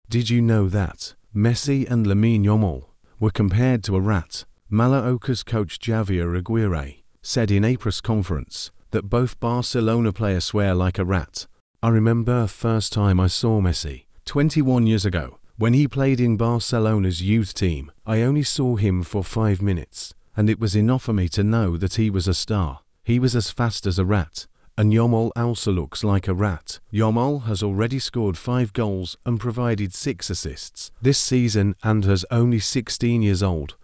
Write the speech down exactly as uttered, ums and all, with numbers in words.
Did you know that Messi and Yamal were compared to a rat? Mallorca's coach Javier Aguirre said in a press conference that both Barcelona players swear like a rat. I remember the first time I saw Messi, twenty-one years ago, when he played in Barcelona's youth team. I only saw him for five minutes, and it was enough for me to know that he was a star. He was as fast as a rat, and Yamal also looks like a rat. Yamal has already scored five goals and provided six assists this season and is only sixteen years old.